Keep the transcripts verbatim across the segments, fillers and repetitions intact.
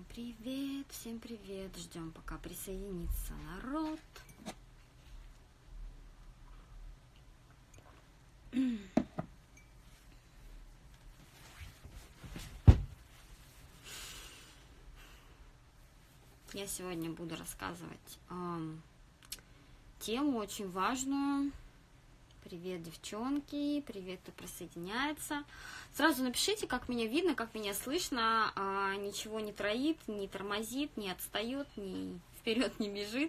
Всем привет, всем привет. Ждем, пока присоединится народ. Я сегодня буду рассказывать э, тему очень важную. Привет, девчонки, привет, кто присоединяется. Сразу напишите, как меня видно, как меня слышно. А, ничего не троит, не тормозит, не отстает, ни вперед не бежит.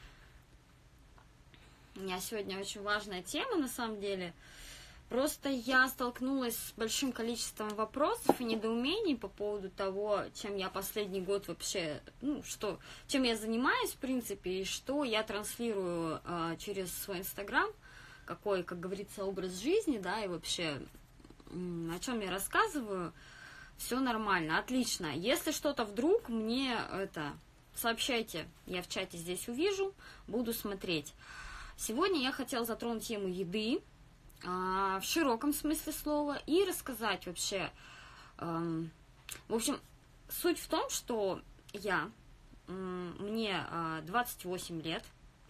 У меня сегодня очень важная тема, на самом деле. Просто я столкнулась с большим количеством вопросов и недоумений по поводу того, чем я последний год вообще, ну, что, чем я занимаюсь, в принципе, и что я транслирую а, через свой Инстаграм. Какой, как говорится, образ жизни, да, и вообще, о чем я рассказываю, все нормально, отлично. Если что-то вдруг, мне это сообщайте, я в чате здесь увижу, буду смотреть. Сегодня я хотела затронуть тему еды а, в широком смысле слова и рассказать вообще, а, в общем, суть в том, что я, мне а, двадцать восемь лет,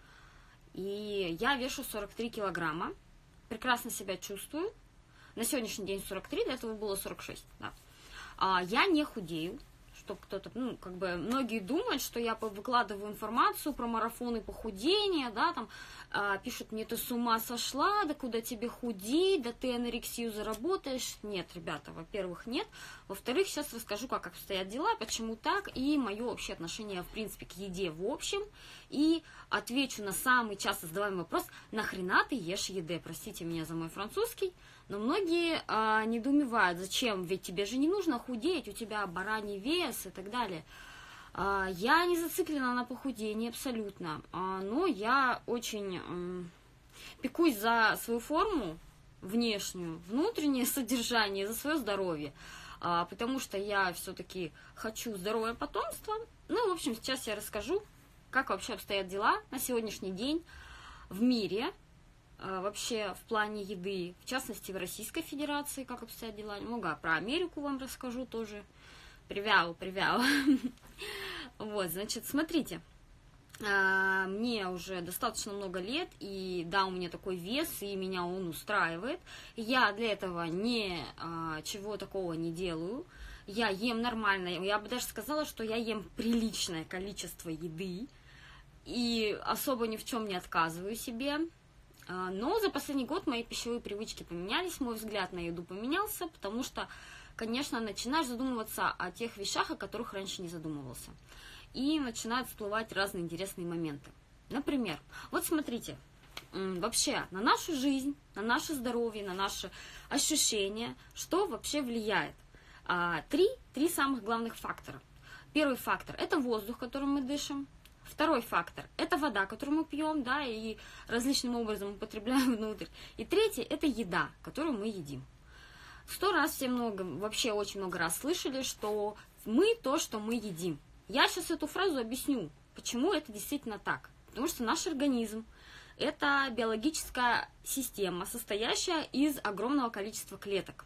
и я вешу сорок три килограмма, прекрасно себя чувствую. На сегодняшний день сорок три, до этого было сорок шесть, да. А я не худею, чтобы кто-то, ну, как бы, многие думают, что я выкладываю информацию про марафоны похудения, да, там, а, пишут мне, ты с ума сошла, да куда тебе худеть, да ты анорексию заработаешь. Нет, ребята, во-первых, нет. Во-вторых, сейчас расскажу, как обстоят дела, почему так, и мое общее отношение, в принципе, к еде в общем, и отвечу на самый часто задаваемый вопрос, нахрена ты ешь еды? Простите меня за мой французский, но многие а, недоумевают, зачем, ведь тебе же не нужно худеть, у тебя бараний вес и так далее. А, я не зациклена на похудении абсолютно, а, но я очень а, пекусь за свою форму внешнюю, внутреннее содержание, за свое здоровье, а, потому что я все-таки хочу здоровое потомство. Ну, в общем, сейчас я расскажу, как вообще обстоят дела на сегодняшний день в мире, вообще в плане еды, в частности в Российской Федерации, как обстоят дела. Немного про Америку вам расскажу тоже. Привяу, привяу. Вот, значит, смотрите, мне уже достаточно много лет, и да, у меня такой вес, и меня он устраивает. Я для этого ничего такого не делаю. Я ем нормально, я бы даже сказала, что я ем приличное количество еды, и особо ни в чем не отказываю себе. Но за последний год мои пищевые привычки поменялись, мой взгляд на еду поменялся, потому что, конечно, начинаешь задумываться о тех вещах, о которых раньше не задумывался. И начинают всплывать разные интересные моменты. Например, вот смотрите, вообще на нашу жизнь, на наше здоровье, на наши ощущения, что вообще влияет? Три, три самых главных фактора. Первый фактор – это воздух, которым мы дышим. Второй фактор – это вода, которую мы пьем, да, и различным образом употребляем внутрь. И третий – это еда, которую мы едим. Сто раз все много, вообще очень много раз слышали, что мы то, что мы едим. Я сейчас эту фразу объясню, почему это действительно так. Потому что наш организм – это биологическая система, состоящая из огромного количества клеток.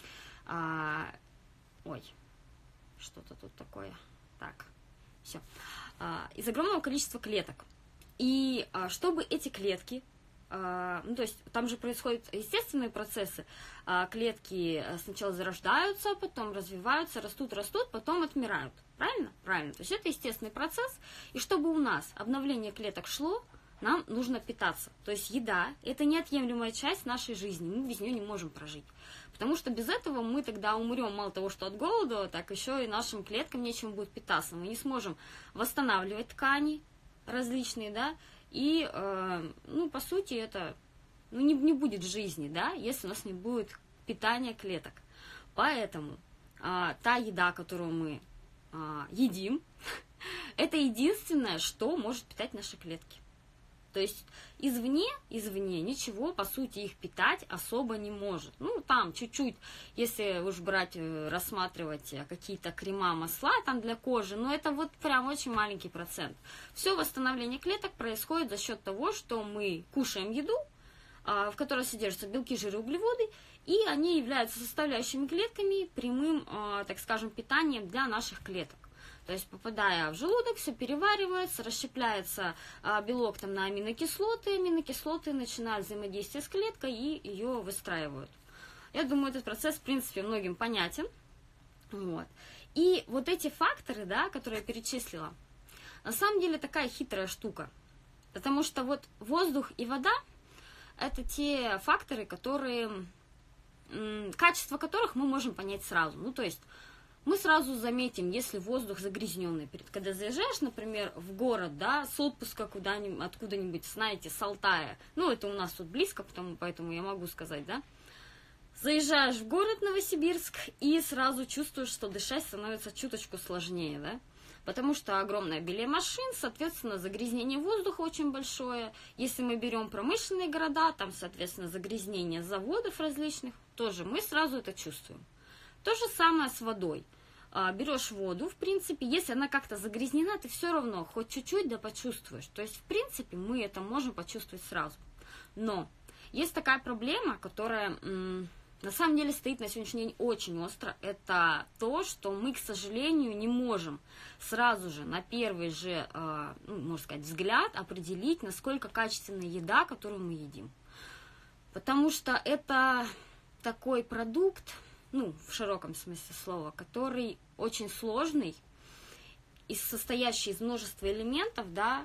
А, ой, что-то тут такое. Так, все. Из огромного количества клеток. И чтобы эти клетки, ну то есть там же происходят естественные процессы, клетки сначала зарождаются, потом развиваются, растут, растут, потом отмирают. Правильно? Правильно. То есть это естественный процесс. И чтобы у нас обновление клеток шло, нам нужно питаться. То есть еда – это неотъемлемая часть нашей жизни, мы без нее не можем прожить. Потому что без этого мы тогда умрем мало того, что от голода, так еще и нашим клеткам нечем будет питаться. Мы не сможем восстанавливать ткани различные, да, и, э, ну, по сути, это, ну, не, не будет жизни, да, если у нас не будет питания клеток. Поэтому э, та еда, которую мы э, едим, это единственное, что может питать наши клетки. То есть извне, извне ничего, по сути, их питать особо не может. Ну, там чуть-чуть, если уж брать, рассматривать какие-то крема, масла там для кожи, но это вот прям очень маленький процент. Все восстановление клеток происходит за счет того, что мы кушаем еду, в которой содержатся белки, жиры, углеводы, и они являются составляющими клетками, прямым, так скажем, питанием для наших клеток. То есть, попадая в желудок, все переваривается, расщепляется а, белок там на аминокислоты, аминокислоты начинают взаимодействие с клеткой и ее выстраивают. Я думаю, этот процесс, в принципе, многим понятен. Вот. И вот эти факторы, да, которые я перечислила, на самом деле такая хитрая штука. Потому что вот воздух и вода – это те факторы, которые, качество которых мы можем понять сразу. Ну, то есть мы сразу заметим, если воздух загрязненный. Когда заезжаешь, например, в город, да, с отпуска куда-нибудь, откуда-нибудь, знаете, с Алтая, ну, это у нас тут близко, потому, поэтому я могу сказать, да, заезжаешь в город Новосибирск и сразу чувствуешь, что дышать становится чуточку сложнее, да, потому что огромное обилие машин, соответственно, загрязнение воздуха очень большое. Если мы берем промышленные города, там, соответственно, загрязнение заводов различных, тоже мы сразу это чувствуем. То же самое с водой. Берешь воду, в принципе, если она как-то загрязнена, ты все равно хоть чуть-чуть да почувствуешь. То есть, в принципе, мы это можем почувствовать сразу. Но есть такая проблема, которая на самом деле стоит на сегодняшний день очень остро, это то, что мы, к сожалению, не можем сразу же на первый же, ну, можно сказать, взгляд определить, насколько качественная еда, которую мы едим. Потому что это такой продукт, ну, в широком смысле слова, который очень сложный, и состоящий из множества элементов, да,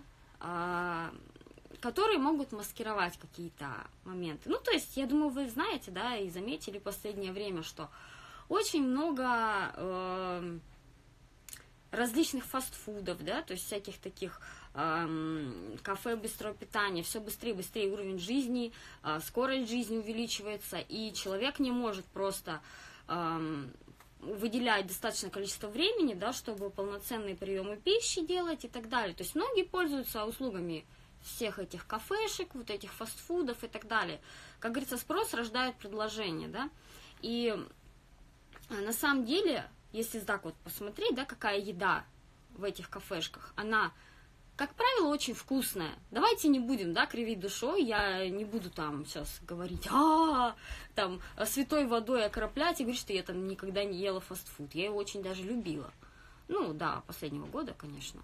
которые могут маскировать какие-то моменты. Ну, то есть, я думаю, вы знаете, да, и заметили в последнее время, что очень много э, различных фастфудов, да, то есть всяких таких э, кафе быстрого питания, все быстрее и быстрее уровень жизни, э, скорость жизни увеличивается, и человек не может просто э, выделять достаточное количество времени, да, чтобы полноценные приемы пищи делать и так далее. То есть, многие пользуются услугами всех этих кафешек, вот этих фастфудов и так далее. Как говорится, спрос рождает предложение, да, и на самом деле, если так вот посмотреть, да, какая еда в этих кафешках, она, как правило, очень вкусная. Давайте не будем, да, кривить душой, я не буду там сейчас говорить, а там, святой водой окроплять и говорить, что я там никогда не ела фастфуд. Я его очень даже любила. Ну, да, последнего года, конечно.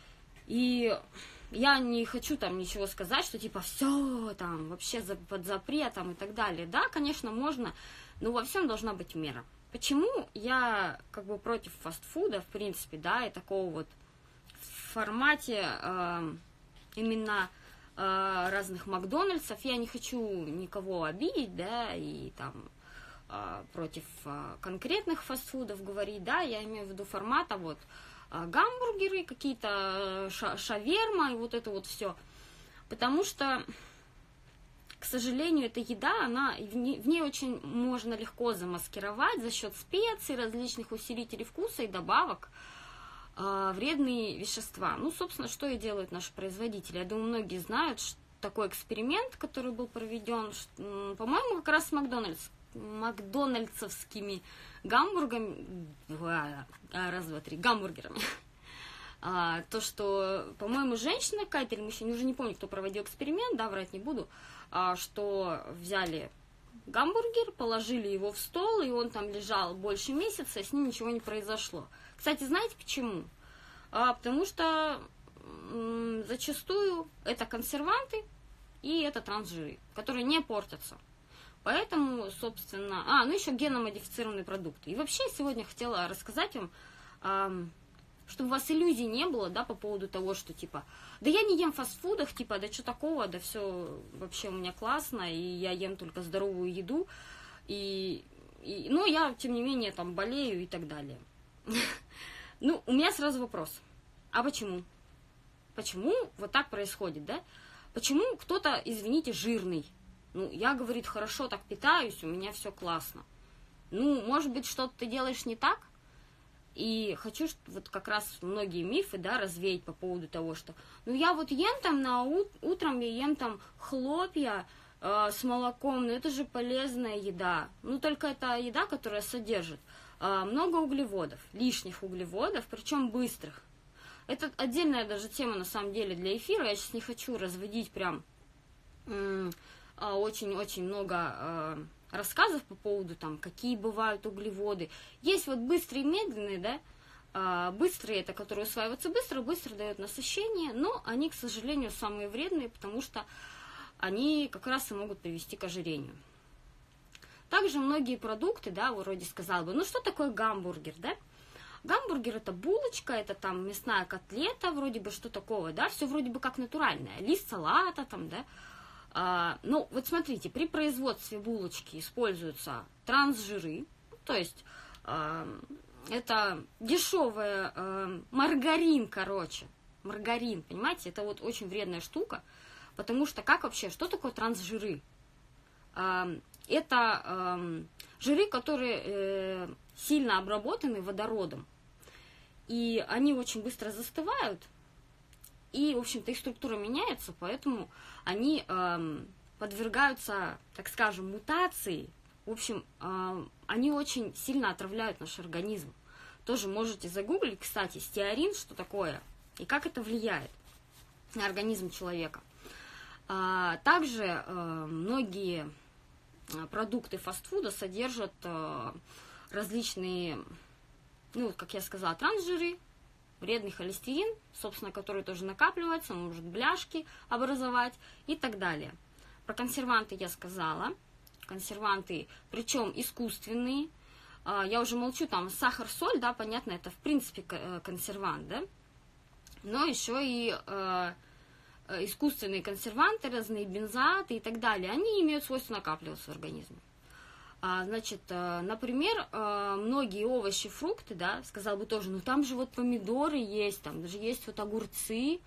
И я не хочу там ничего сказать, что типа все там вообще за, под запретом и так далее. Да, конечно, можно, но во всем должна быть мера. Почему я как бы против фастфуда, в принципе, да, и такого вот в формате э, именно э, разных Макдональдсов. Я не хочу никого обидеть, да, и там э, против э, конкретных фастфудов говорить, да, я имею в виду формата вот гамбургеры, какие-то шаверма и вот это вот все. Потому что, к сожалению, эта еда, она, в ней, в ней очень можно легко замаскировать за счет специй, различных усилителей вкуса и добавок э, вредные вещества. Ну, собственно, что и делают наши производители. Я думаю, многие знают, что такой эксперимент, который был проведен, по-моему, как раз с Макдональдс, макдональдсовскими гамбургами, раз, два, три, гамбургерами. А, то, что, по-моему, женщина какая-то или мужчина, уже не помню, кто проводил эксперимент, да, врать не буду, а, что взяли гамбургер, положили его в стол, и он там лежал больше месяца, и с ним ничего не произошло. Кстати, знаете почему? А, потому что м- зачастую это консерванты и это трансжиры, которые не портятся. Поэтому, собственно... А, ну еще геномодифицированные продукты. И вообще сегодня хотела рассказать вам, эм, чтобы у вас иллюзий не было, да, по поводу того, что, типа, да я не ем в фастфудах, типа, да что такого, да все вообще у меня классно, и я ем только здоровую еду, и, и, но я, тем не менее, там, болею и так далее. Ну, у меня сразу вопрос. А почему? Почему вот так происходит, да? Почему кто-то, извините, жирный? Ну, я, говорит, хорошо так питаюсь, у меня все классно. Ну, может быть, что-то ты делаешь не так? И хочу вот как раз многие мифы, да, развеять по поводу того, что, ну, я вот ем там на ут- утром, я ем там хлопья э, с молоком, но это же полезная еда. Ну, только это еда, которая содержит э, много углеводов, лишних углеводов, причем быстрых. Это отдельная даже тема, на самом деле, для эфира. Я сейчас не хочу разводить прям... М- очень-очень много э, рассказов по поводу, там, какие бывают углеводы. Есть вот быстрые и медленные, да, Быстрые, это которые усваиваются быстро, быстро дают насыщение, но они, к сожалению, самые вредные, потому что они как раз и могут привести к ожирению. Также многие продукты, да, вроде сказала бы, ну что такое гамбургер, да? Гамбургер это булочка, это там мясная котлета, вроде бы что такого, да, все вроде бы как натуральное, лист салата там, да. А, ну, вот смотрите, при производстве булочки используются трансжиры, то есть а, это дешевый а, маргарин, короче, маргарин, понимаете, это вот очень вредная штука, потому что как вообще, что такое трансжиры? А, это а, жиры, которые э, сильно обработаны водородом, и они очень быстро застывают, и, в общем-то, их структура меняется, поэтому они э, подвергаются, так скажем, мутации. В общем, э, они очень сильно отравляют наш организм. Тоже можете загуглить, кстати, стеарин, что такое, и как это влияет на организм человека. А, также э, многие продукты фастфуда содержат э, различные, ну, как я сказала, трансжиры, вредный холестерин, собственно, который тоже накапливается, он может бляшки образовать и так далее. Про консерванты я сказала. Консерванты, причем искусственные. Я уже молчу, там сахар, соль, да, понятно, это в принципе консервант, да. Но еще и э, искусственные консерванты, разные бензоаты и так далее, они имеют свойство накапливаться в организме. Значит, например, многие овощи, фрукты, да, сказал бы тоже, ну там же вот помидоры есть, там даже есть вот огурцы.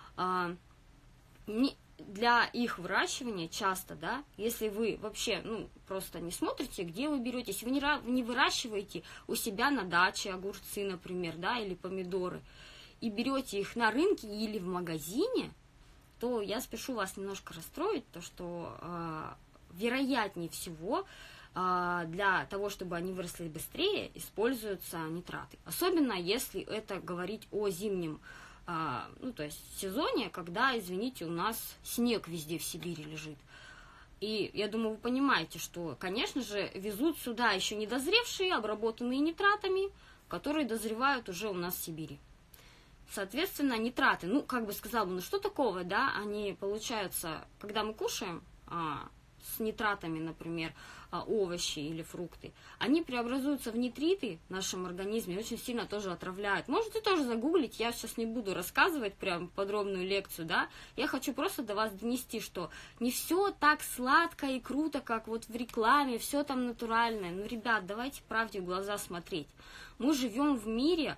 Для их выращивания часто, да, если вы вообще, ну, просто не смотрите, где вы берете, если вы не, не выращиваете у себя на даче огурцы, например, да, или помидоры, и берете их на рынке или в магазине, то я спешу вас немножко расстроить, то что э, вероятнее всего для того, чтобы они выросли быстрее, используются нитраты. Особенно если это говорить о зимнем, ну, то есть сезоне, когда, извините, у нас снег везде в Сибири лежит. И я думаю, вы понимаете, что, конечно же, везут сюда еще недозревшие, обработанные нитратами, которые дозревают уже у нас в Сибири. Соответственно, нитраты, ну, как бы сказала бы, ну, что такого, да, они получаются, когда мы кушаем а, с нитратами, например, овощи или фрукты, они преобразуются в нитриты в нашем организме и очень сильно тоже отравляют. Можете тоже загуглить, я сейчас не буду рассказывать прям подробную лекцию, да, я хочу просто до вас донести, что не все так сладко и круто, как вот в рекламе, все там натуральное. Ну, ребят, давайте правде в глаза смотреть. Мы живем в мире,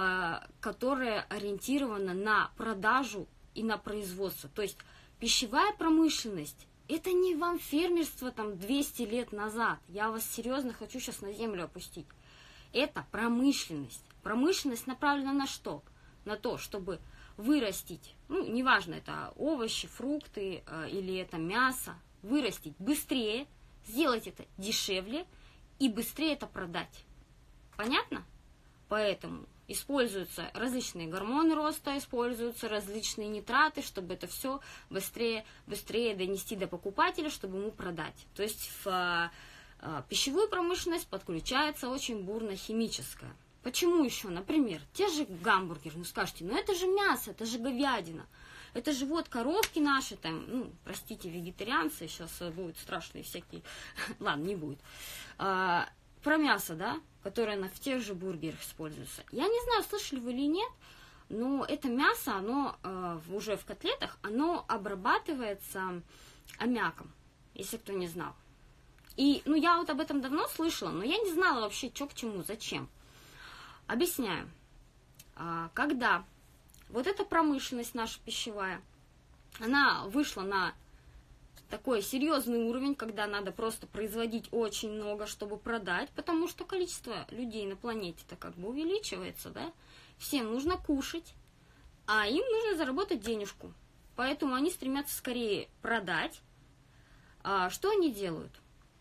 которое ориентировано на продажу и на производство, то есть пищевая промышленность. Это не вам фермерство там двести лет назад. Я вас серьезно хочу сейчас на землю опустить. Это промышленность. Промышленность направлена на что? На то, чтобы вырастить, ну, неважно, это овощи, фрукты э, или это мясо, вырастить быстрее, сделать это дешевле и быстрее это продать. Понятно? Поэтому используются различные гормоны роста, используются различные нитраты, чтобы это все быстрее, быстрее донести до покупателя, чтобы ему продать. То есть в а, а, пищевую промышленность подключается очень бурно химическая. Почему еще? Например, те же гамбургеры, ну скажете, ну это же мясо, это же говядина, это же вот коровки наши, там, ну, простите, вегетарианцы, сейчас будут страшные всякие, ладно, не будет. А, про мясо, да, которое на, в тех же бургерах используется. Я не знаю, слышали вы или нет, но это мясо, оно э, уже в котлетах, оно обрабатывается аммиаком, если кто не знал. И, ну, я вот об этом давно слышала, но я не знала вообще, что к чему, зачем. Объясняю. А, когда вот эта промышленность наша пищевая, она вышла на такой серьезный уровень, когда надо просто производить очень много, чтобы продать, потому что количество людей на планете-то как бы увеличивается, да? Всем нужно кушать, а им нужно заработать денежку. Поэтому они стремятся скорее продать. А что они делают?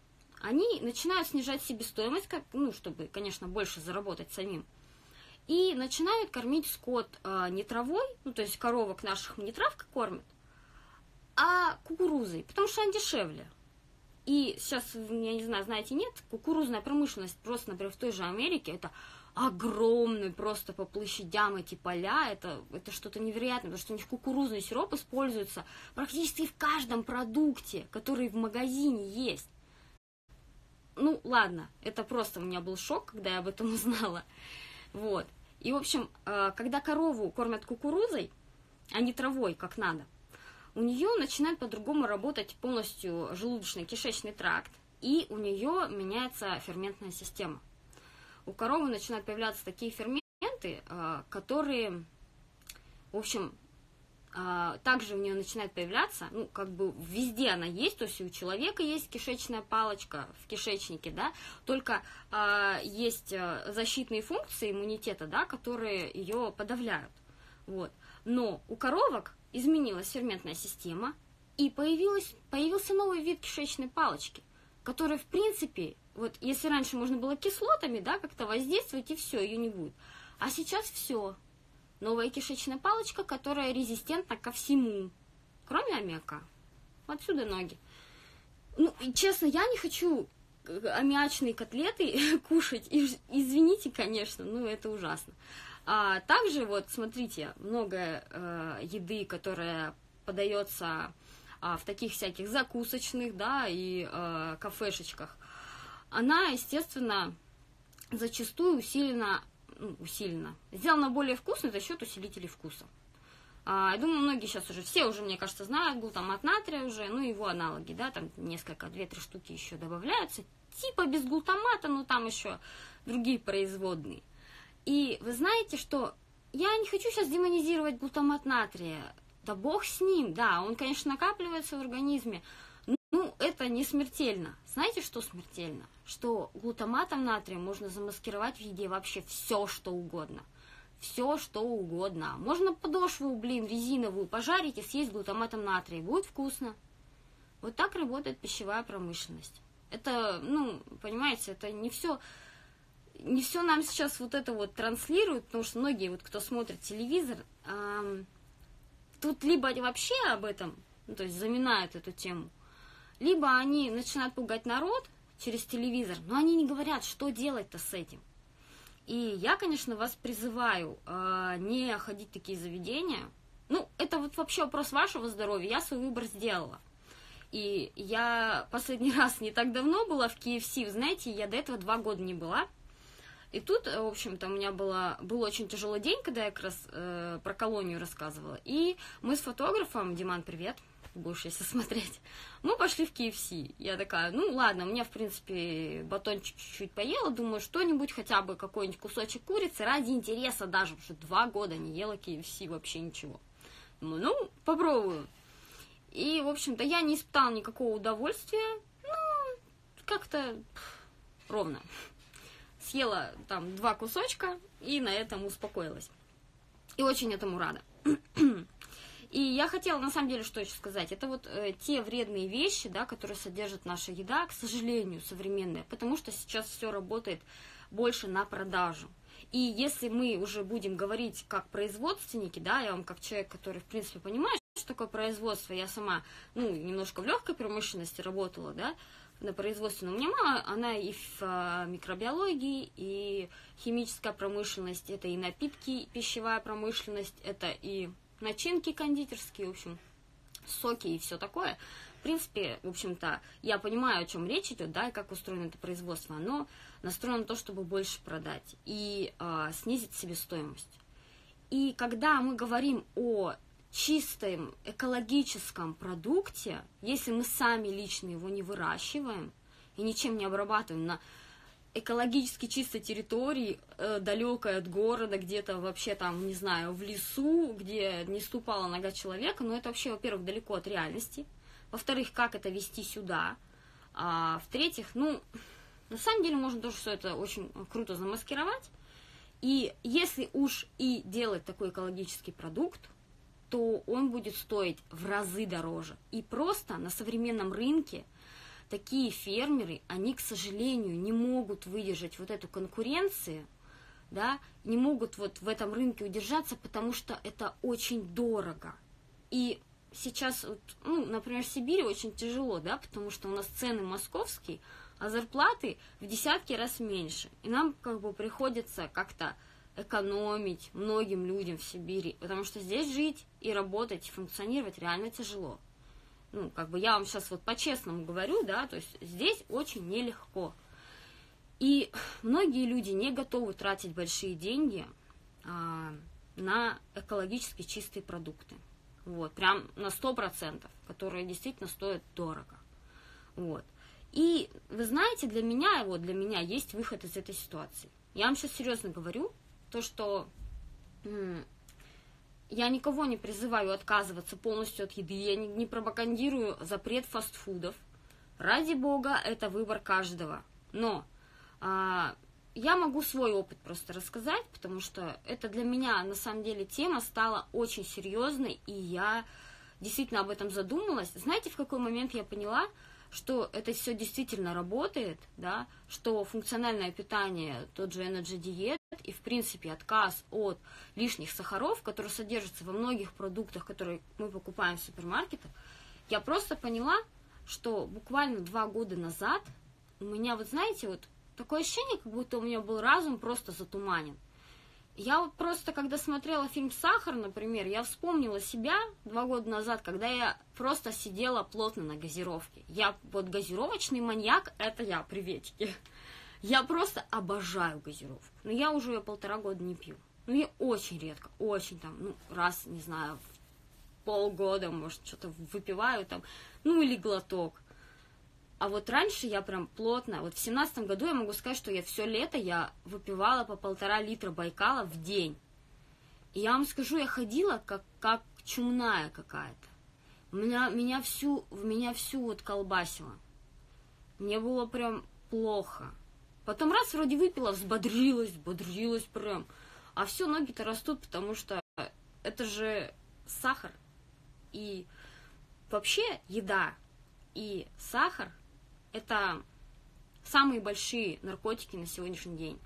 Они начинают снижать себестоимость, как, ну, чтобы, конечно, больше заработать самим. И начинают кормить скот а, не травой, ну, то есть коровок наших не травкой кормят, а кукурузой, потому что она дешевле. И сейчас, я не знаю, знаете, нет, кукурузная промышленность просто, например, в той же Америке, это огромные просто по площадям эти поля, это, это что-то невероятное, потому что у них кукурузный сироп используется практически в каждом продукте, который в магазине есть. Ну, ладно, это просто у меня был шок, когда я об этом узнала. Вот. И, в общем, когда корову кормят кукурузой, а не травой, как надо, у нее начинает по-другому работать полностью желудочно-кишечный тракт, и у нее меняется ферментная система. У коровы начинают появляться такие ферменты, которые, в общем, также у нее начинает появляться, ну, как бы везде она есть, то есть у человека есть кишечная палочка в кишечнике, да, только есть защитные функции иммунитета, да, которые ее подавляют, вот. Но у коровок изменилась ферментная система, и появилась, появился новый вид кишечной палочки, который, в принципе, вот если раньше можно было кислотами, да, как-то воздействовать, и все, ее не будет. А сейчас все. Новая кишечная палочка, которая резистентна ко всему, кроме аммиака. Отсюда ноги. Ну, и честно, я не хочу аммиачные котлеты кушать. И, извините, конечно, но это ужасно. А также, вот, смотрите, много э, еды, которая подается э, в таких всяких закусочных, да, и э, кафешечках, она, естественно, зачастую усилена, ну, усилена, сделана более вкусной за счет усилителей вкуса. А, я думаю, многие сейчас уже, все уже, мне кажется, знают, глутамат натрия уже, ну, его аналоги, да, там несколько, две-три штуки еще добавляются, типа без глутамата, но там еще другие производные. И вы знаете, что я не хочу сейчас демонизировать глутамат натрия, да бог с ним, да, он, конечно, накапливается в организме, ну, это не смертельно. Знаете, что смертельно? Что глутаматом натрия можно замаскировать в еде вообще все, что угодно. Все, что угодно. Можно подошву, блин, резиновую пожарить и съесть глутаматом натрия. Будет вкусно. Вот так работает пищевая промышленность. Это, ну, понимаете, это не все... Не все нам сейчас вот это вот транслируют, потому что многие, вот кто смотрит телевизор, эм, тут либо вообще об этом, ну, то есть заминают эту тему, либо они начинают пугать народ через телевизор, но они не говорят, что делать-то с этим. И я, конечно, вас призываю э, не ходить в такие заведения. Ну, это вот вообще вопрос вашего здоровья, я свой выбор сделала. И я последний раз не так давно была в кей эф си, вы знаете, я до этого два года не была. И тут, в общем-то, у меня было, был очень тяжелый день, когда я как раз э, про колонию рассказывала. И мы с фотографом, Диман, привет, будешь если смотреть, мы пошли в кей эф си. Я такая, ну ладно, у меня, в принципе, батончик чуть-чуть поела, думаю, что-нибудь, хотя бы какой-нибудь кусочек курицы, ради интереса даже, потому что два года не ела кей эф си вообще ничего. Думаю, ну, попробую. И, в общем-то, я не испытала никакого удовольствия, ну, как-то ровно. Съела там два кусочка и на этом успокоилась. И очень этому рада. И я хотела, на самом деле, что еще сказать. Это вот э, те вредные вещи, да, которые содержит наша еда, к сожалению, современная. Потому что сейчас все работает больше на продажу. И если мы уже будем говорить как производственники, да, я вам как человек, который, в принципе, понимает, что такое производство, я сама, ну, немножко в легкой промышленности работала, да, на производственном. У меня мама, она и в а, микробиологии, и химическая промышленность, это и напитки, пищевая промышленность, это и начинки кондитерские, в общем, соки и все такое. В принципе, в общем-то, я понимаю, о чем речь идет, да, и как устроено это производство. Оно настроено на то, чтобы больше продать и а, снизить себестоимость. И когда мы говорим о чистом экологическом продукте, если мы сами лично его не выращиваем и ничем не обрабатываем на экологически чистой территории, э, далекой от города, где-то вообще там, не знаю, в лесу, где не ступала нога человека, но это вообще, во-первых, далеко от реальности, во-вторых, как это везти сюда, а в-третьих, ну, на самом деле можно тоже все это очень круто замаскировать, и если уж и делать такой экологический продукт, то он будет стоить в разы дороже. И просто на современном рынке такие фермеры, они, к сожалению, не могут выдержать вот эту конкуренцию, да, не могут вот в этом рынке удержаться, потому что это очень дорого. И сейчас, вот, ну, например, в Сибири очень тяжело, да, потому что у нас цены московские, а зарплаты в десятки раз меньше. И нам как бы приходится как-то экономить многим людям в Сибири, потому что здесь жить и работать, и функционировать реально тяжело. Ну, как бы я вам сейчас вот по-честному говорю, да, то есть здесь очень нелегко. И многие люди не готовы тратить большие деньги а, на экологически чистые продукты. Вот, прям на сто процентов, которые действительно стоят дорого. Вот. И вы знаете, для меня, вот, для меня есть выход из этой ситуации. Я вам сейчас серьезно говорю, то, что м- я никого не призываю отказываться полностью от еды, я не, не пропагандирую запрет фастфудов. Ради бога, это выбор каждого. Но а, я могу свой опыт просто рассказать, потому что это для меня, на самом деле, тема стала очень серьезной, и я действительно об этом задумалась. Знаете, в какой момент я поняла, что это все действительно работает, да, что функциональное питание, тот же Energy Diet и, в принципе, отказ от лишних сахаров, которые содержатся во многих продуктах, которые мы покупаем в супермаркетах, я просто поняла, что буквально два года назад у меня, вот знаете, вот такое ощущение, как будто у меня был разум просто затуманен. Я вот просто, когда смотрела фильм «Сахар», например, я вспомнила себя два года назад, когда я просто сидела плотно на газировке. Я вот газировочный маньяк, это я, приветики. Я просто обожаю газировку. Но я уже ее полтора года не пью. Ну, я очень редко, очень там, ну, раз, не знаю, в полгода, может, что-то выпиваю там, ну, или глоток. А вот раньше я прям плотно, вот в семнадцатом году я могу сказать, что я все лето я выпивала по полтора литра Байкала в день. И я вам скажу, я ходила как, как чумная какая-то. Меня, меня всю, меня всю вот колбасило. Мне было прям плохо. Потом раз вроде выпила, взбодрилась, взбодрилась прям. А все, ноги-то растут, потому что это же сахар. И вообще еда и сахар — это самые большие наркотики на сегодняшний день.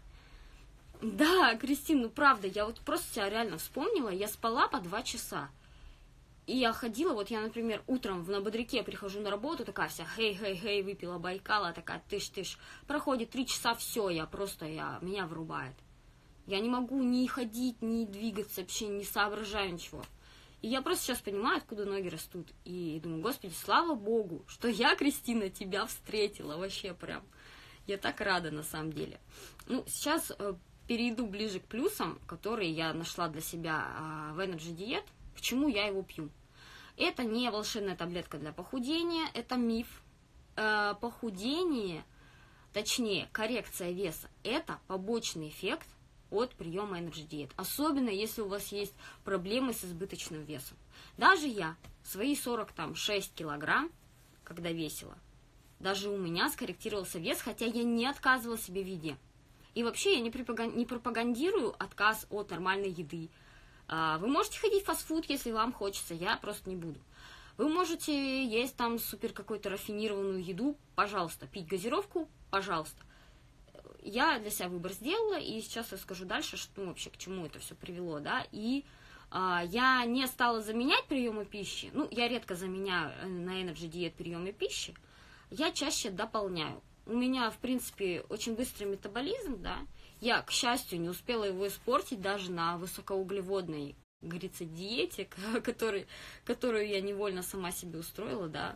Да, Кристина, ну правда, я вот просто себя реально вспомнила, я спала по два часа. И я ходила, вот я, например, утром на бодряке прихожу на работу, такая вся хей-хей-хей, выпила Байкала, такая тыш-тыш. Проходит три часа, все, я просто, я, меня вырубает. Я не могу ни ходить, ни двигаться, вообще не соображаю ничего. И я просто сейчас понимаю, откуда ноги растут. И думаю, Господи, слава Богу, что я, Кристина, тебя встретила. Вообще прям. Я так рада на самом деле. Ну, сейчас э, перейду ближе к плюсам, которые я нашла для себя э, в Energy Diet. Почему я его пью? Это не волшебная таблетка для похудения, это миф. Э, похудение, точнее, коррекция веса, это побочный эффект от приема Energy Diet. Особенно, если у вас есть проблемы с избыточным весом. Даже я, свои сорок шесть килограмм, когда весила, даже у меня скорректировался вес, хотя я не отказывала себе в еде. И вообще я не пропагандирую отказ от нормальной еды. Вы можете ходить в фастфуд, если вам хочется, я просто не буду. Вы можете есть там супер какую-то рафинированную еду, пожалуйста. Пить газировку, пожалуйста. Я для себя выбор сделала, и сейчас я скажу дальше, что ну, вообще к чему это все привело, да, и а, я не стала заменять приемы пищи, ну, я редко заменяю на Energy Diet приемы пищи, я чаще дополняю. У меня, в принципе, очень быстрый метаболизм, да, я, к счастью, не успела его испортить даже на высокоуглеводной, как говорится, диете, который, которую я невольно сама себе устроила, да,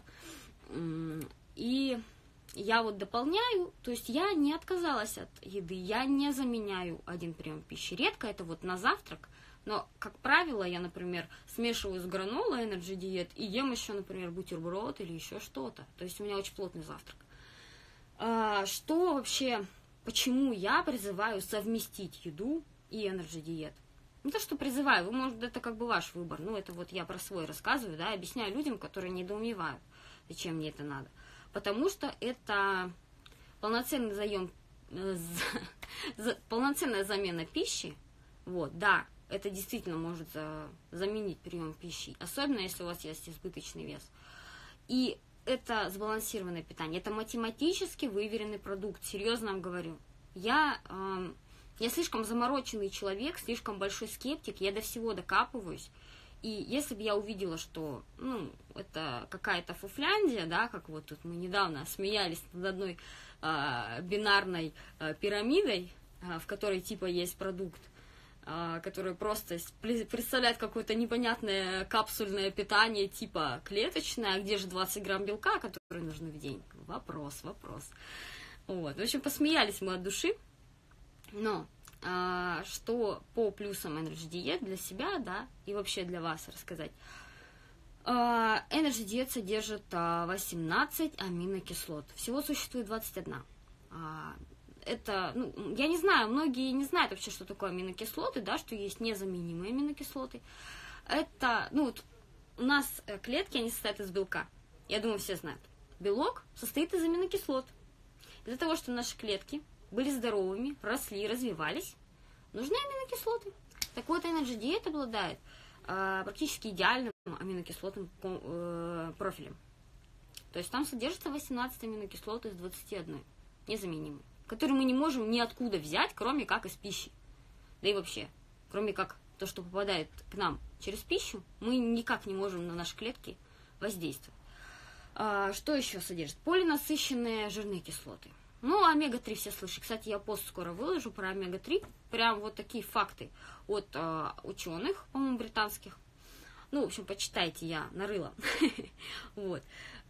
и я вот дополняю, то есть я не отказалась от еды, я не заменяю один прием пищи. Редко это вот на завтрак, но, как правило, я, например, смешиваю с гранолой Energy Diet и ем еще, например, бутерброд или еще что-то. То есть у меня очень плотный завтрак. А, что вообще, почему я призываю совместить еду и Energy Diet? Не то, что призываю, вы, может, это как бы ваш выбор. Ну, это вот я про свой рассказываю, да, объясняю людям, которые недоумевают, зачем мне это надо. Потому что это полноценный заем, полноценная замена пищи. Вот, да, это действительно может за, заменить прием пищи, особенно если у вас есть избыточный вес. И это сбалансированное питание, это математически выверенный продукт, серьезно вам говорю. Я, э, я слишком замороченный человек, слишком большой скептик, я до всего докапываюсь. И если бы я увидела, что, ну, это какая-то фуфляндия, да, как вот тут мы недавно смеялись над одной а, бинарной а, пирамидой, а, в которой типа есть продукт, а, который просто представляет какое-то непонятное капсульное питание типа клеточное, а где же двадцать грамм белка, которые нужны в день? Вопрос, вопрос. Вот. В общем, посмеялись мы от души, но... А, что по плюсам Energy Diet для себя, да, и вообще для вас рассказать. А, Energy Diet содержит а, восемнадцать аминокислот. Всего существует двадцать одна. А, это, ну, я не знаю, многие не знают вообще, что такое аминокислоты, да, что есть незаменимые аминокислоты. Это, ну, вот у нас клетки, они состоят из белка. Я думаю, все знают. Белок состоит из аминокислот. Для того, чтобы наши клетки были здоровыми, росли, развивались, нужны аминокислоты. Так вот, Energy Diet обладает э, практически идеальным аминокислотным э, профилем. То есть там содержится восемнадцать аминокислот из двадцати одной, незаменимые, которые мы не можем ниоткуда взять, кроме как из пищи. Да и вообще, кроме как то, что попадает к нам через пищу, мы никак не можем на наши клетки воздействовать. А, что еще содержит? Полинасыщенные жирные кислоты. Ну, омега три все слышали. Кстати, я пост скоро выложу про омега три. Прям вот такие факты от э, ученых, по-моему, британских. Ну, в общем, почитайте, я нарыла. Вот.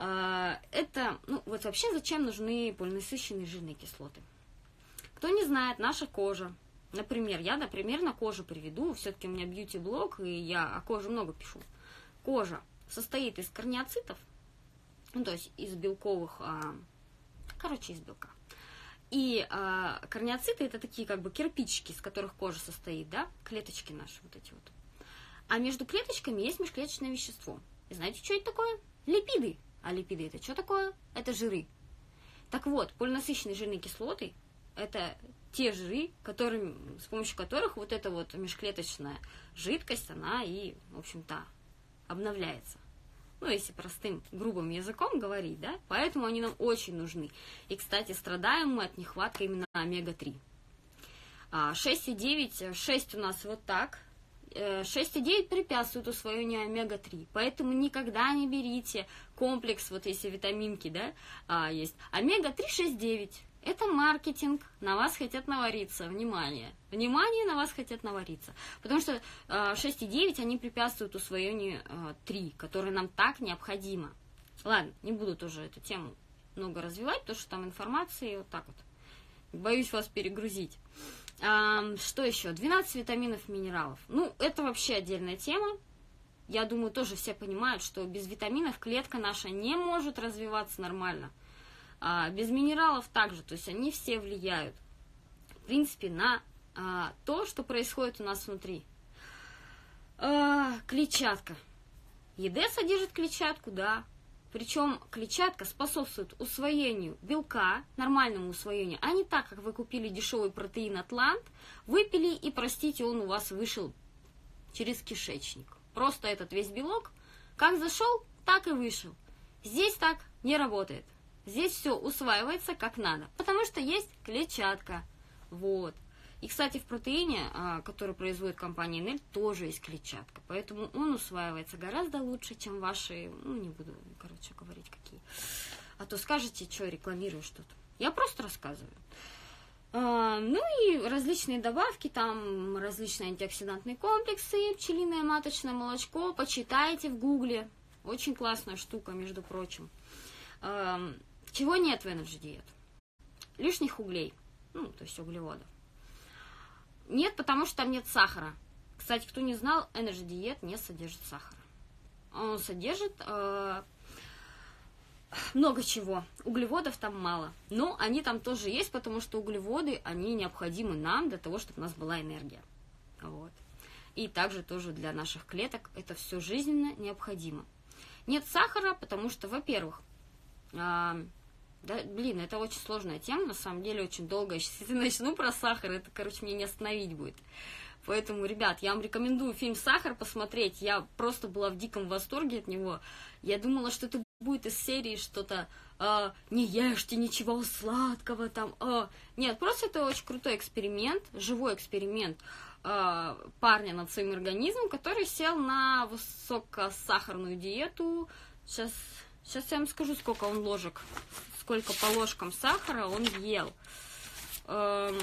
Это, ну, вот вообще зачем нужны полинасыщенные жирные кислоты? Кто не знает, наша кожа. Например, я, например, на кожу приведу. Все-таки у меня бьюти-блог, и я о коже много пишу. Кожа состоит из карниоцитов, ну, то есть из белковых, короче, из белка. И э, карниоциты это такие как бы кирпичики, из которых кожа состоит, да, клеточки наши вот эти вот. А между клеточками есть межклеточное вещество. И знаете, что это такое? Липиды. А липиды это что такое? Это жиры. Так вот, полинасыщенные жирные кислоты это те жиры, которыми, с помощью которых вот эта вот межклеточная жидкость, она и, в общем-то, обновляется. Ну, если простым, грубым языком говорить, да, поэтому они нам очень нужны. И, кстати, страдаем мы от нехватки именно омега три. шесть и девять, шесть у нас вот так, шесть и девять препятствуют усвоению омега три, поэтому никогда не берите комплекс, вот если витаминки, да, есть, омега три, шесть, девять. Это маркетинг, на вас хотят навариться, внимание, внимание, на вас хотят навариться, потому что э, шесть и девять, они препятствуют усвоению э, три, которое нам так необходимо. Ладно, не буду тоже эту тему много развивать, потому что там информации вот так вот, боюсь вас перегрузить. Э, что еще? двенадцать витаминов, минералов, ну, это вообще отдельная тема, я думаю, тоже все понимают, что без витаминов клетка наша не может развиваться нормально. А, без минералов также, то есть они все влияют, в принципе, на а, то, что происходит у нас внутри. А, клетчатка. Еда содержит клетчатку, да. Причем клетчатка способствует усвоению белка, нормальному усвоению, а не так, как вы купили дешевый протеин Атлант, выпили и, простите, он у вас вышел через кишечник. Просто этот весь белок, как зашел, так и вышел. Здесь так не работает. Здесь все усваивается как надо, потому что есть клетчатка. Вот. И, кстати, в протеине, который производит компания эн эль, тоже есть клетчатка. Поэтому он усваивается гораздо лучше, чем ваши... Ну, не буду, короче, говорить, какие. А то скажете, что я рекламирую что-то. Я просто рассказываю. А, ну и различные добавки, там различные антиоксидантные комплексы, пчелиное маточное молочко. Почитайте в гугле. Очень классная штука, между прочим. А, чего нет в Energy Diet? Лишних углей, ну, то есть углеводов. Нет, потому что там нет сахара. Кстати, кто не знал, Energy Diet не содержит сахара. Он содержит э, много чего. Углеводов там мало. Но они там тоже есть, потому что углеводы, они необходимы нам для того, чтобы у нас была энергия. Вот. И также тоже для наших клеток это все жизненно необходимо. Нет сахара, потому что, во-первых, э, да, блин, это очень сложная тема, на самом деле, очень долгая. Сейчас, если начну про сахар, это, короче, мне не остановить будет. Поэтому, ребят, я вам рекомендую фильм «Сахар» посмотреть. Я просто была в диком восторге от него. Я думала, что это будет из серии что-то э, не ешьте ничего сладкого там. Э. Нет, просто это очень крутой эксперимент, живой эксперимент э, парня над своим организмом, который сел на высокосахарную диету. Сейчас, сейчас я вам скажу, сколько он ложек, сколько по ложкам сахара он ел. Э,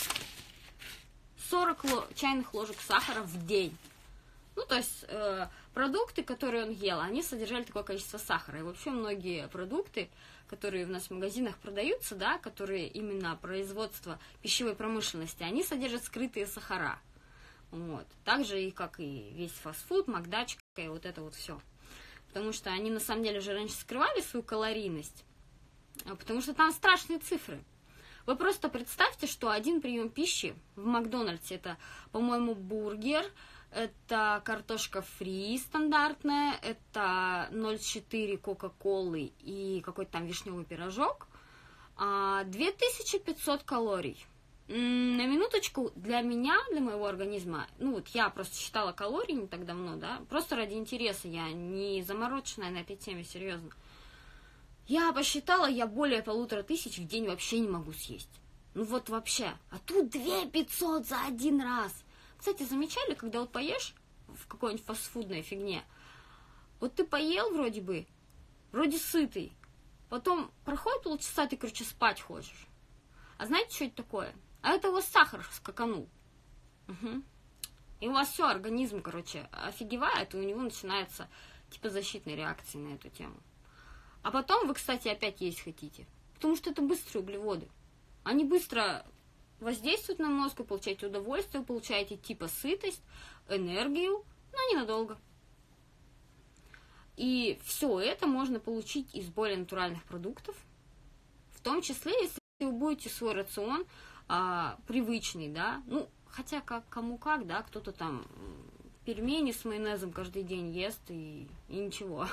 сорок ло- чайных ложек сахара в день. Ну, то есть э, продукты, которые он ел, они содержали такое количество сахара. И вообще многие продукты, которые у нас в магазинах продаются, да, которые именно производство пищевой промышленности, они содержат скрытые сахара. Вот. Так же и как и весь фастфуд, макдачка и вот это вот все. Потому что они на самом деле уже раньше скрывали свою калорийность, потому что там страшные цифры. Вы просто представьте, что один прием пищи в Макдональдсе, это, по-моему, бургер, это картошка фри стандартная, это ноль целых четыре десятых кока-колы и какой-то там вишневый пирожок, две тысячи пятьсот калорий. На минуточку, для меня, для моего организма, ну вот я просто считала калории не так давно, да, просто ради интереса, я не замороченная на этой теме, серьезно. Я посчитала, я более полутора тысяч в день вообще не могу съесть. Ну вот вообще. А тут две тысячи пятьсот за один раз. Кстати, замечали, когда вот поешь в какой-нибудь фастфудной фигне, вот ты поел вроде бы, вроде сытый, потом проходит полчаса, ты, короче, спать хочешь. А знаете, что это такое? А это у вас сахар скаканул. Угу. И у вас все, организм, короче, офигевает, и у него начинается типа защитной реакции на эту тему. А потом вы, кстати, опять есть хотите. Потому что это быстрые углеводы. Они быстро воздействуют на мозг, вы получаете удовольствие, вы получаете типа сытость, энергию, но ненадолго. И все это можно получить из более натуральных продуктов. В том числе, если вы будете свой рацион а, привычный, да, ну, хотя как кому как, да, кто-то там пельмени с майонезом каждый день ест и, и ничего.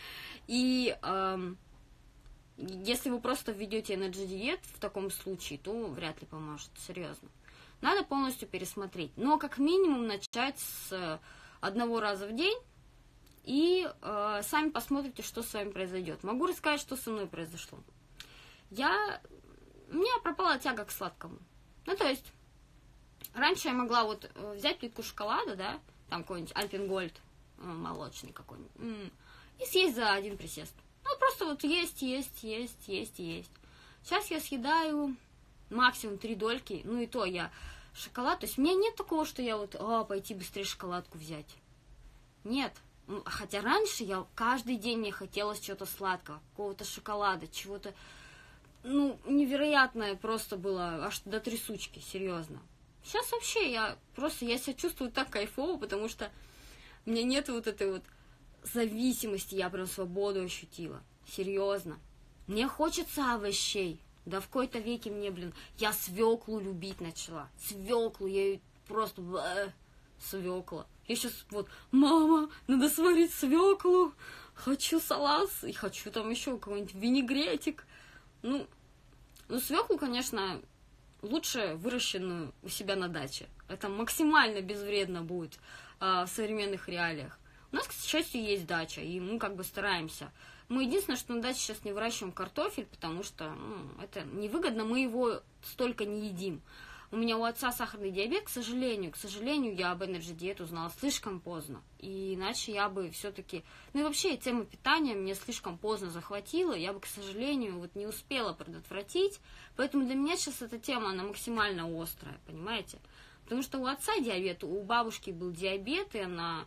И эм, если вы просто введете Energy диет в таком случае, то вряд ли поможет, серьезно. Надо полностью пересмотреть. Но как минимум начать с одного раза в день, и э, сами посмотрите, что с вами произойдет. Могу рассказать, что со мной произошло. Я, у меня пропала тяга к сладкому. Ну, то есть, раньше я могла вот взять плитку шоколада, да, там какой-нибудь Альпенгольд молочный какой-нибудь, и съесть за один присест. Ну, просто вот есть, есть, есть, есть, есть. Сейчас я съедаю максимум три дольки, ну и то я шоколад. То есть у меня нет такого, что я вот, а, пойти быстрее шоколадку взять. Нет. Хотя раньше я каждый день мне хотелось чего-то сладкого, какого-то шоколада, чего-то, ну, невероятное просто было, аж до трясучки, серьезно. Сейчас вообще я просто, я себя чувствую так кайфово, потому что у меня нет вот этой вот зависимости, я прям свободу ощутила. Серьезно. Мне хочется овощей. Да в какой-то веке мне, блин, я свеклу любить начала. Свеклу, я ее просто... Бэ, свекла. Я сейчас вот, мама, надо сварить свеклу. Хочу салат и хочу там еще какой-нибудь винегретик. Ну, ну, свеклу, конечно, лучше выращенную у себя на даче. Это максимально безвредно будет а, в современных реалиях. У нас, к счастью, есть дача, и мы как бы стараемся. Мы единственное, что на даче сейчас не выращиваем картофель, потому что ну, это невыгодно, мы его столько не едим. У меня у отца сахарный диабет, к сожалению. К сожалению, я об Energy диет узнала слишком поздно. И иначе я бы все-таки... Ну и вообще, тема питания мне слишком поздно захватила. Я бы, к сожалению, вот не успела предотвратить. Поэтому для меня сейчас эта тема, она максимально острая, понимаете? Потому что у отца диабет, у бабушки был диабет, и она...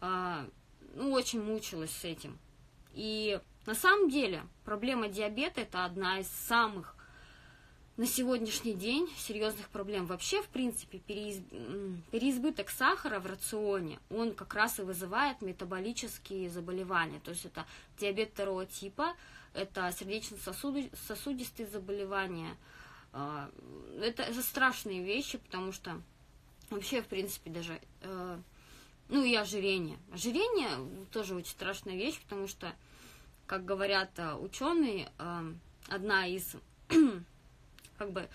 ну, очень мучилась с этим. И на самом деле проблема диабета – это одна из самых на сегодняшний день серьезных проблем. Вообще, в принципе, переиз... переизбыток сахара в рационе, он как раз и вызывает метаболические заболевания. То есть это диабет второго типа, это сердечно-сосудистые заболевания. Это, это страшные вещи, потому что вообще, в принципе, даже... Ну и ожирение. Ожирение тоже очень страшная вещь, потому что, как говорят ученые, одна из, как бы,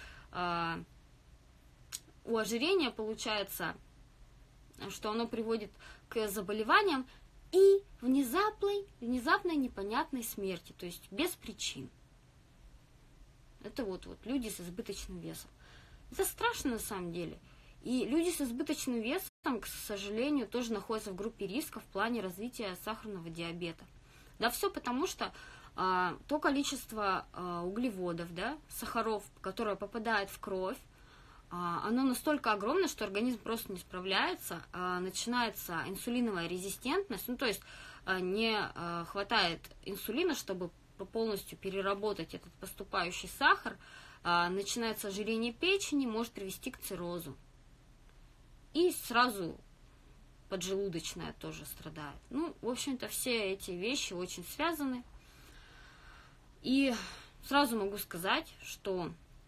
у ожирения получается, что оно приводит к заболеваниям и внезапной, внезапной непонятной смерти, то есть без причин. Это вот, вот люди с избыточным весом. Это страшно на самом деле. И люди с избыточным весом, к сожалению, тоже находятся в группе риска в плане развития сахарного диабета. Да все потому, что а, то количество а, углеводов, да, сахаров, которое попадает в кровь, а, оно настолько огромное, что организм просто не справляется, а, начинается инсулиновая резистентность, ну то есть а, не а, хватает инсулина, чтобы полностью переработать этот поступающий сахар, а, начинается ожирение печени, может привести к циррозу. И сразу поджелудочная тоже страдает. Ну, в общем-то, все эти вещи очень связаны. И сразу могу сказать, что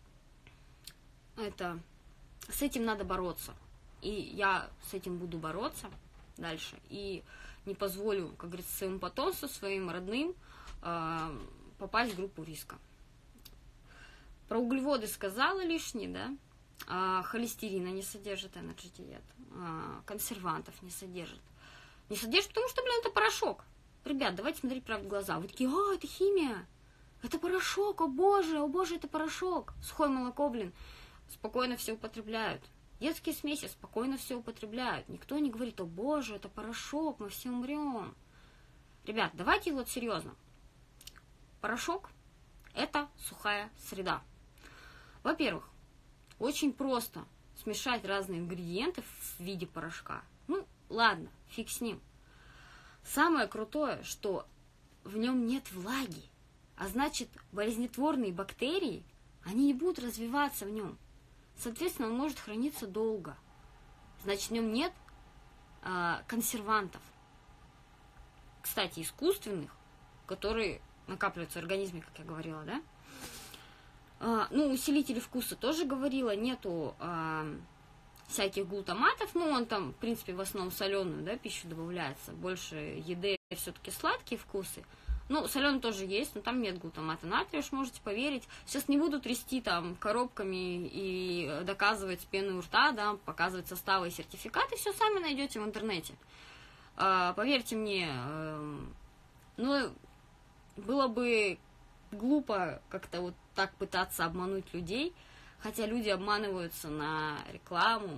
это, с этим надо бороться. И я с этим буду бороться дальше. И не позволю, как говорится, своему потомству, своим родным э, попасть в группу риска. Про углеводы сказала лишнее, да? А, холестерина не содержит Energy Diet, а, консервантов не содержит. Не содержит, потому что, блин, это порошок. Ребят, давайте смотреть правду в глаза. Вы такие, а, это химия, это порошок, о боже, о боже, это порошок. Сухое молоко, блин, спокойно все употребляют. Детские смеси спокойно все употребляют. Никто не говорит, о боже, это порошок, мы все умрем. Ребят, давайте вот серьезно. Порошок – это сухая среда. Во-первых, очень просто смешать разные ингредиенты в виде порошка. Ну, ладно, фиг с ним. Самое крутое, что в нем нет влаги, а значит, болезнетворные бактерии, они не будут развиваться в нем. Соответственно, он может храниться долго. Значит, в нем нет а, консервантов. Кстати, искусственных, которые накапливаются в организме, как я говорила, да? А, ну, усилители вкуса тоже говорила, нету а, всяких глутаматов, ну, он там, в принципе, в основном соленую, да, пищу добавляется, больше еды, все-таки сладкие вкусы. Ну, соленый тоже есть, но там нет глутамата натрия, уж можете поверить. Сейчас не буду трясти там коробками и доказывать с пеной у рта, да, показывать составы и сертификаты, все сами найдете в интернете. А, поверьте мне, э, ну, было бы глупо как-то вот так пытаться обмануть людей, хотя люди обманываются на рекламу,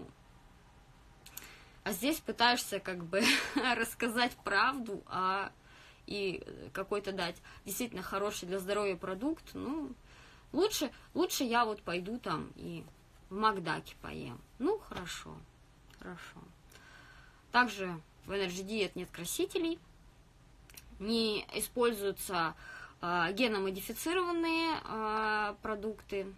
а здесь пытаешься как бы рассказать правду, а и какой-то дать действительно хороший для здоровья продукт. Ну, лучше, лучше я вот пойду там и в Макдаке поем. Ну, хорошо, хорошо. Также в Energy Diet нет красителей, не используются э, геномодифицированные э, продукты.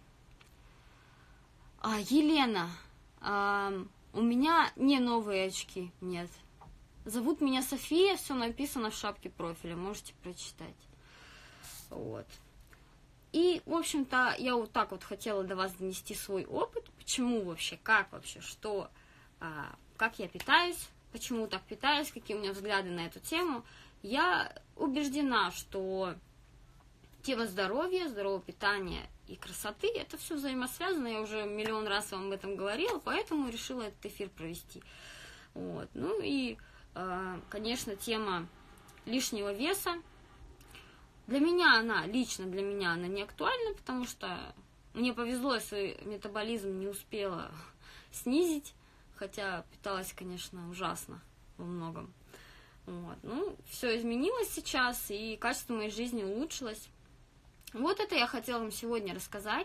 А, Елена, э, у меня не новые очки, нет. Зовут меня София, все написано в шапке профиля, можете прочитать. Вот. И, в общем-то, я вот так вот хотела до вас донести свой опыт, почему вообще, как вообще, что, а, как я питаюсь, почему так питаюсь, какие у меня взгляды на эту тему. Я убеждена, что тема здоровья, здорового питания и красоты, это все взаимосвязано, я уже миллион раз вам об этом говорила, поэтому решила этот эфир провести. Вот. Ну и, конечно, тема лишнего веса. Для меня она, лично для меня она не актуальна, потому что мне повезло, я свой метаболизм не успела снизить, хотя питалась, конечно, ужасно во многом. Вот. Ну, все изменилось сейчас, и качество моей жизни улучшилось. Вот это я хотела вам сегодня рассказать.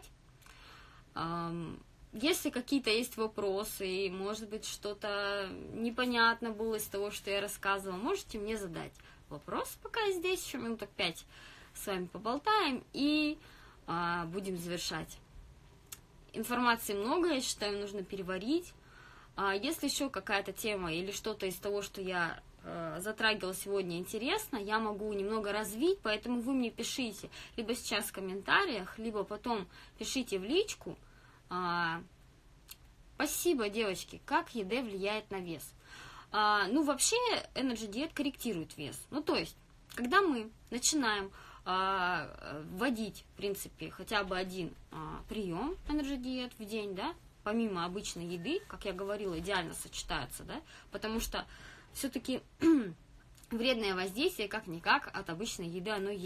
Если какие-то есть вопросы, и, может быть, что-то непонятно было из того, что я рассказывала, можете мне задать вопрос, пока я здесь, еще минуток пять с вами поболтаем, и а, будем завершать. Информации много, я считаю, нужно переварить. А, если еще какая-то тема или что-то из того, что я а, затрагивала сегодня, интересно, я могу немного развить, поэтому вы мне пишите либо сейчас в комментариях, либо потом пишите в личку. А, спасибо, девочки. Как еда влияет на вес? А, ну, вообще, Energy Diet корректирует вес. Ну, то есть, когда мы начинаем а, вводить, в принципе, хотя бы один а, прием Energy Diet в день, да, помимо обычной еды, как я говорила, идеально сочетаются, да, потому что все-таки вредное воздействие, как-никак, от обычной еды оно есть.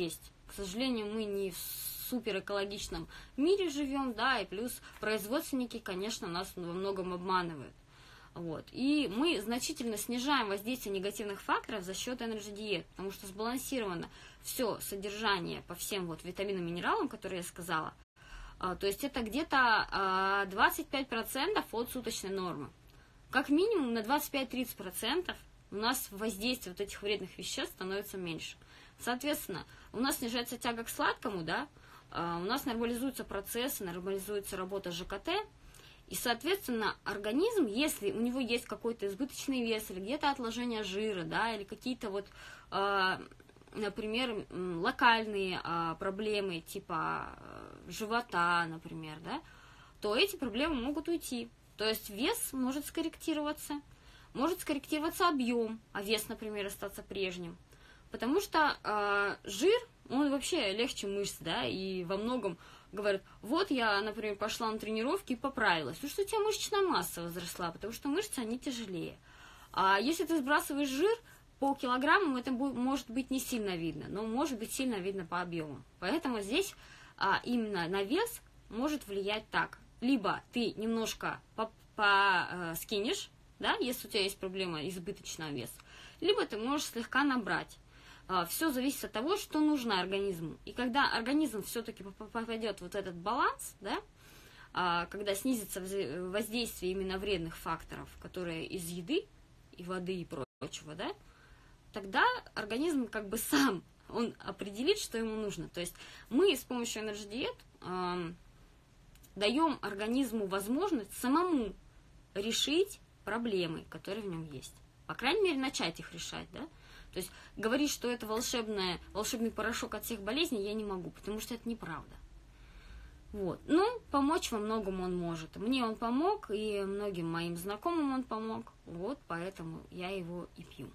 К сожалению, мы не в супер экологичном мире живем, да, и плюс производственники, конечно, нас во многом обманывают. Вот. И мы значительно снижаем воздействие негативных факторов за счет Energy Diet, потому что сбалансировано все содержание по всем вот витаминам, минералам, которые я сказала. А, то есть это где-то а, двадцать пять процентов от суточной нормы. Как минимум на двадцать пять-тридцать процентов у нас воздействие вот этих вредных веществ становится меньше. Соответственно, у нас снижается тяга к сладкому, да, а, у нас нормализуются процессы, нормализуется работа ЖКТ. И, соответственно, организм, если у него есть какой-то избыточный вес, или где-то отложение жира, да, или какие-то вот, э, например, локальные э, проблемы, типа э, живота, например, да, то эти проблемы могут уйти. То есть вес может скорректироваться, может скорректироваться объем, а вес, например, остаться прежним. Потому что э, жир, он вообще легче мышц, да, и во многом говорят, вот я, например, пошла на тренировки и поправилась. Ну что у тебя мышечная масса возросла, потому что мышцы, они тяжелее. А если ты сбрасываешь жир, по килограммам это будет, может быть не сильно видно, но может быть сильно видно по объему. Поэтому здесь а, именно на вес может влиять так. Либо ты немножко по, по, а, скинешь, да, если у тебя есть проблема избыточного веса, либо ты можешь слегка набрать. Все зависит от того, что нужно организму. И когда организм все-таки попадет в вот этот баланс, да, когда снизится воздействие именно вредных факторов, которые из еды и воды и прочего, да, тогда организм как бы сам, он определит, что ему нужно. То есть мы с помощью Energy Diet э, даем организму возможность самому решить проблемы, которые в нем есть. По крайней мере, начать их решать, да. То есть говорить, что это волшебное, волшебный порошок от всех болезней, я не могу, потому что это неправда. Вот. Ну, помочь во многом он может. Мне он помог, и многим моим знакомым он помог. Вот поэтому я его и пью.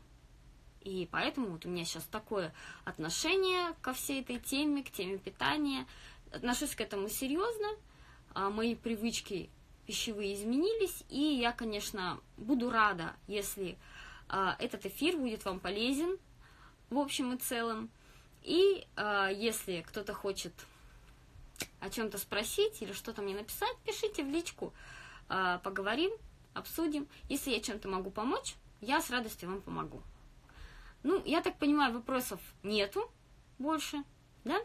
И поэтому вот у меня сейчас такое отношение ко всей этой теме, к теме питания. Отношусь к этому серьезно. Мои привычки пищевые изменились, и я, конечно, буду рада, если этот эфир будет вам полезен в общем и целом. И э, если кто-то хочет о чем-то спросить или что-то мне написать, пишите в личку, э, поговорим, обсудим. Если я чем-то могу помочь, я с радостью вам помогу. Ну, я так понимаю, вопросов нету больше, да?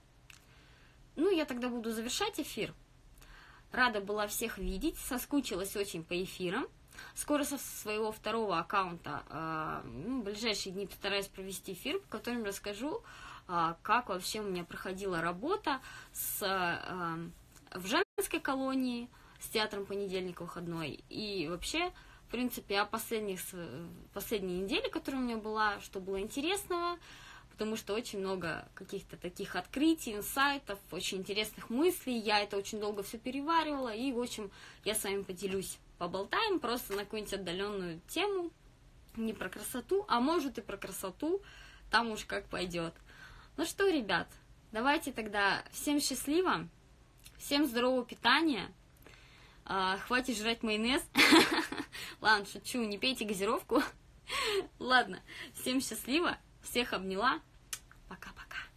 Ну, я тогда буду завершать эфир. Рада была всех видеть, соскучилась очень по эфирам. Скоро со своего второго аккаунта э, ну, в ближайшие дни постараюсь провести эфир, в котором расскажу, э, как вообще у меня проходила работа с, э, в женской колонии с театром «Понедельник выходной». И вообще, в принципе, о последних, последней неделе, которая у меня была, что было интересного, потому что очень много каких-то таких открытий, инсайтов, очень интересных мыслей. Я это очень долго все переваривала, и, в общем, я с вами поделюсь. Поболтаем просто на какую-нибудь отдаленную тему, не про красоту, а может и про красоту, там уж как пойдет. Ну что, ребят, давайте тогда всем счастливо, всем здорового питания, а, хватит жрать майонез, ладно, шучу, не пейте газировку, ладно, всем счастливо, всех обняла, пока-пока.